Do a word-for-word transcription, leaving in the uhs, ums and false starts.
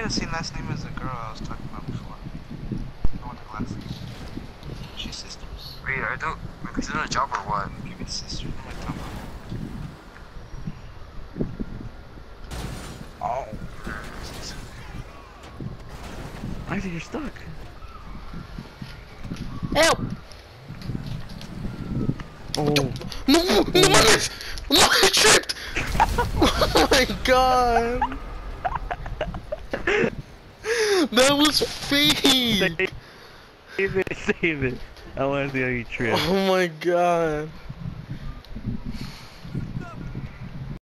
get the same last name as the girl I was talking about before. The one with the glasses. She's sisters. Wait, I don't. Is it a job or what? Maybe it's sisters. I'm like, talking about. Oh. Isaac, you're stuck. Help! Oh. No, no, no, no, I tripped! Oh my god! That was fake! Save it, save it. I wanna see how you trip. Oh my god.